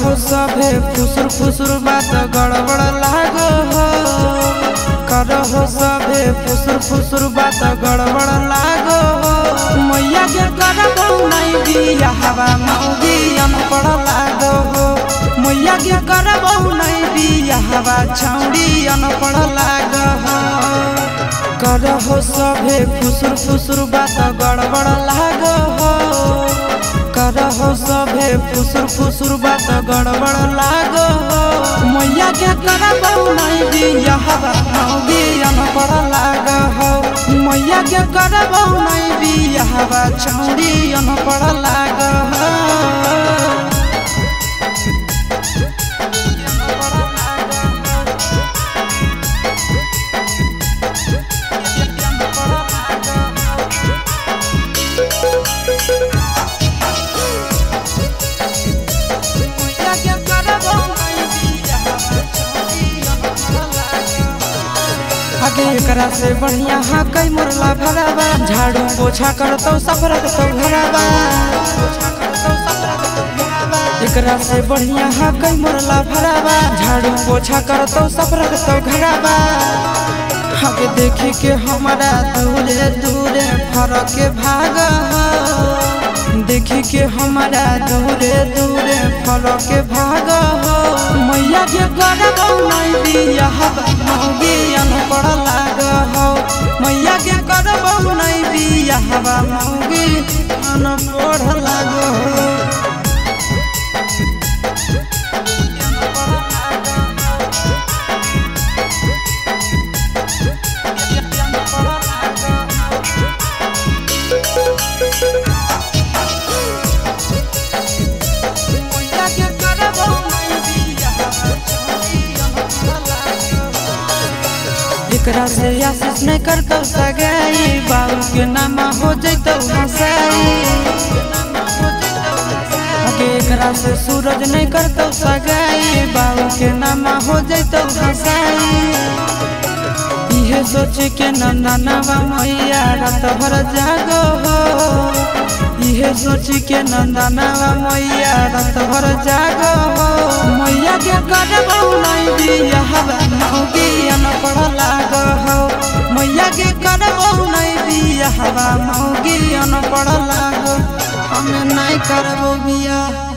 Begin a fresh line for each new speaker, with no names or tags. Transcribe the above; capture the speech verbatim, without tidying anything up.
करहो सभे फुसुर फुसुर बात गड़बड़ लागो हो। करहो सभे फुसुर फुसुर बात गड़बड़ लागो हो। मैया के करबो नहीं बिया हवा मौगी अनपढ़ लागो हो। मैया के करबो नहीं बिया हवा छौड़ी अनपढ़ लागो हो। करहो सभे फुसुर फुसुर बात गड़बड़ लागो हो। करहो सभे फुसुर फुसुर बात गड़बड़ लागो हो। मैया के करबो नहीं बिया हवा मौगी अनपढ़ लागो हो। मैया के करबो नहीं बिया हवा छौड़ी अनपढ़ लागो हो। आगे एकरा से बढ़िया हाँ कई मुरला भरावा। झाड़ू पोछा करतो सफरत तो भरावा। एकरा से बढ़िया हाँ कई मुरला भरावा। झाड़ू पोछा करतो सफरत तो घरावा। आगे देखी के हमारा दूरे दूरे फरक के भाग। देखी के हमारा दूरे दूरे फरक के भाग हो। मैया के करबो नहीं बिया हवा मौगी अनपढ़ लागो हो। मैया के करबो नहीं बिया हवा मौगी अनपढ़ लागो हो। एकरा से आशीष नहीं करतो सगाई। बाबू के नाम हो जैतो हंसाई। आगे एकरा से सूरज नहीं करतो सगाई। बाबू के नाम हो जैतो हंसाई। इहे सोच के नंदनवा मैया रात भर जागो हो। इहे सोच के नंदनवा मैया रात भर जागो हो। मैया के करबो नहीं बिया हवा मौगी अनपढ़ लागो हो। मैया के करबो नहीं बिया हवा मौगी अनपढ़ लागो। हमें नहीं करबो बिया।